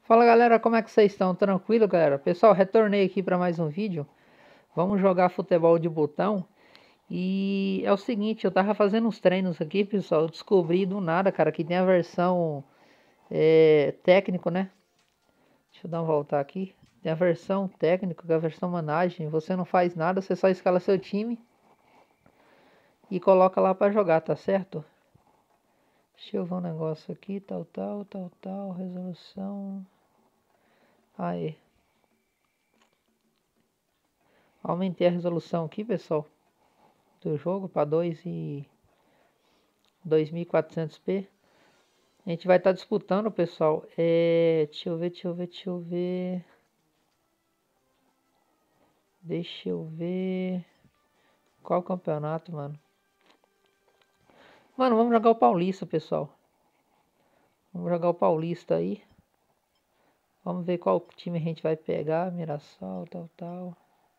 Fala galera, como é que vocês estão? Tranquilo, galera? Pessoal, retornei aqui para mais um vídeo. Vamos jogar futebol de botão. E é o seguinte, eu tava fazendo uns treinos aqui, pessoal. Eu descobri do nada, cara, que tem a versão técnico, né? Deixa eu dar uma volta aqui. Tem a versão técnico, que é a versão managem. Você não faz nada, você só escala seu time e coloca lá para jogar, tá certo? Deixa eu ver um negócio aqui, tal, resolução. Aí. Aumentei a resolução aqui, pessoal, do jogo para 2400p. A gente vai estar disputando, pessoal. Deixa eu ver. Deixa eu ver. Qual campeonato, mano? Mano, vamos jogar o Paulista, pessoal. Vamos jogar o Paulista aí. Vamos ver qual time a gente vai pegar. Mirassol, tal.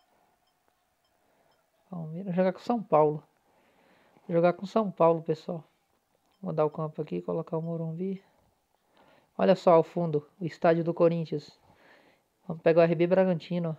Palmeiras. Jogar com São Paulo. Vou jogar com São Paulo, pessoal. Vou mudar o campo aqui, colocar o Morumbi. Olha só ao fundo, o estádio do Corinthians. Vamos pegar o RB Bragantino.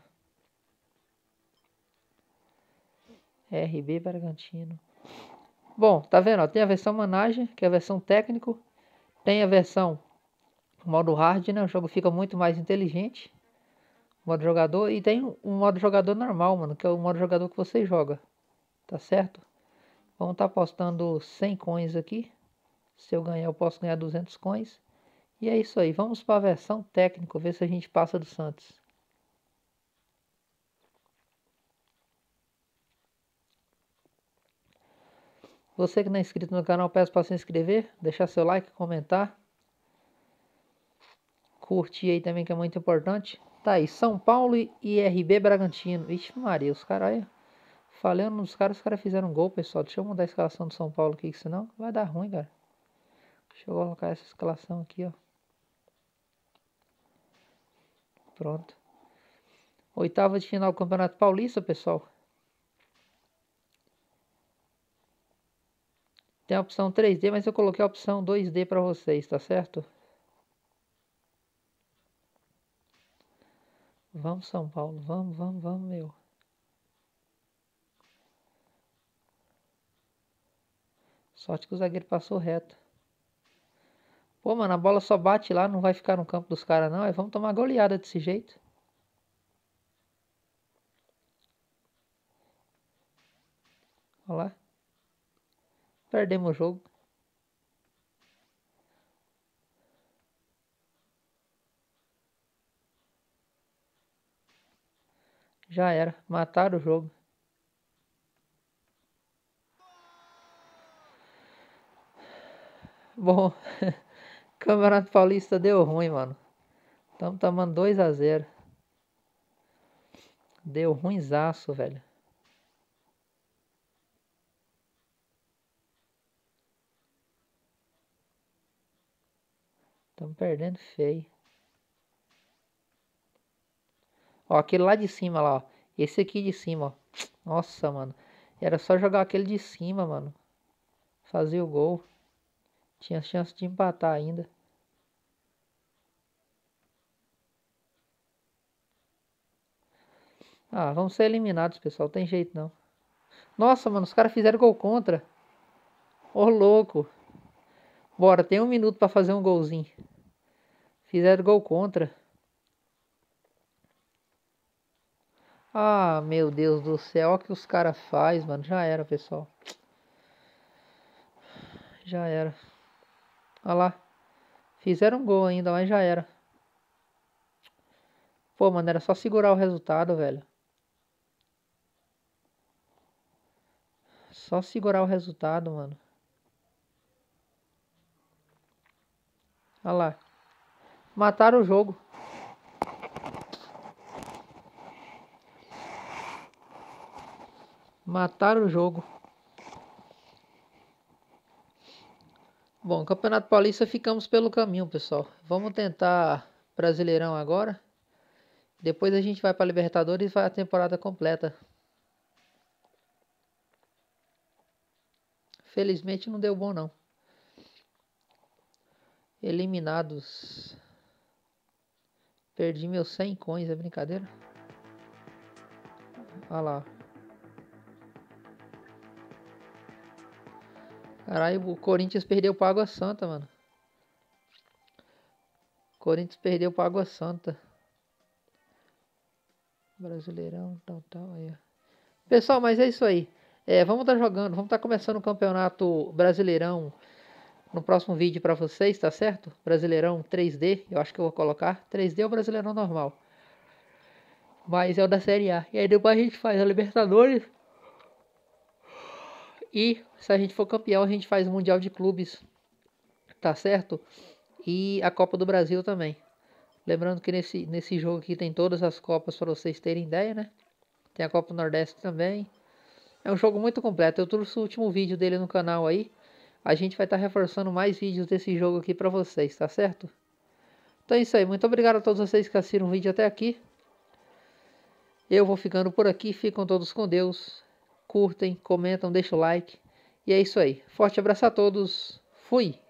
RB Bragantino. Bom, tá vendo? Ó, tem a versão managem, que é a versão técnico. Tem a versão modo hard, né? O jogo fica muito mais inteligente. Modo jogador. E tem um modo jogador normal, mano, que é o modo jogador que você joga. Tá certo? Vamos estar apostando 100 coins aqui. Se eu ganhar, eu posso ganhar 200 coins. E é isso aí. Vamos para a versão técnico, ver se a gente passa do Santos. Você que não é inscrito no canal, peço para se inscrever, deixar seu like, comentar. Curtir aí também, que é muito importante. Tá aí, São Paulo e RB Bragantino. Ixi Maria, os caras aí. Falando nos caras, os caras fizeram um gol, pessoal. Deixa eu mudar a escalação do São Paulo aqui, que senão vai dar ruim, cara. Deixa eu colocar essa escalação aqui, ó. Pronto. Oitava de final do Campeonato Paulista, pessoal. Tem a opção 3D, mas eu coloquei a opção 2D para vocês, tá certo? Vamos, São Paulo. Vamos, meu. Sorte que o zagueiro passou reto. Pô, mano, a bola só bate lá, não vai ficar no campo dos caras, não. Aí vamos tomar goleada desse jeito. Olha lá. Perdemos o jogo. Já era. Mataram o jogo. Bom, Campeonato Paulista deu ruim, mano. Estamos tomando 2-0. Deu ruinzaço, velho. Estamos perdendo feio. Ó, aquele lá de cima lá, ó. Esse aqui de cima, ó. Nossa, mano. Era só jogar aquele de cima, mano. Fazia o gol. Tinha chance de empatar ainda. Ah, vamos ser eliminados, pessoal. Tem jeito não. Nossa, mano, os caras fizeram gol contra. Ô, louco. Bora, tem 1 minuto pra fazer um golzinho. Fizeram gol contra. Ah, meu Deus do céu. Olha o que os caras fazem, mano. Já era, pessoal. Já era. Olha lá. Fizeram um gol ainda, mas já era. Pô, mano, era só segurar o resultado, velho. Só segurar o resultado, mano. Olha lá. Mataram o jogo. Mataram o jogo. Bom, Campeonato Paulista ficamos pelo caminho, pessoal. Vamos tentar Brasileirão agora. Depois a gente vai para Libertadores e vai a temporada completa. Felizmente não deu bom não. Eliminados. Perdi meus 100 coins, é brincadeira? Olha lá. Caralho, o Corinthians perdeu pra Água Santa, mano. Corinthians perdeu pra Água Santa. Brasileirão, tal, aí. Pessoal, mas é isso aí. Vamos estar jogando, vamos estar começando o campeonato Brasileirão no próximo vídeo pra vocês, tá certo? Brasileirão 3D, eu acho que eu vou colocar. 3D é o Brasileirão normal. Mas é o da Série A. E aí depois a gente faz a Libertadores. E se a gente for campeão, a gente faz o Mundial de Clubes, tá certo? E a Copa do Brasil também. Lembrando que nesse jogo aqui tem todas as Copas para vocês terem ideia, né? Tem a Copa do Nordeste também. É um jogo muito completo. Eu trouxe o último vídeo dele no canal aí. A gente vai estar reforçando mais vídeos desse jogo aqui para vocês, tá certo? Então é isso aí. Muito obrigado a todos vocês que assistiram o vídeo até aqui. Eu vou ficando por aqui. Ficam todos com Deus. Curtem, comentam, deixem o like. E é isso aí. Forte abraço a todos. Fui!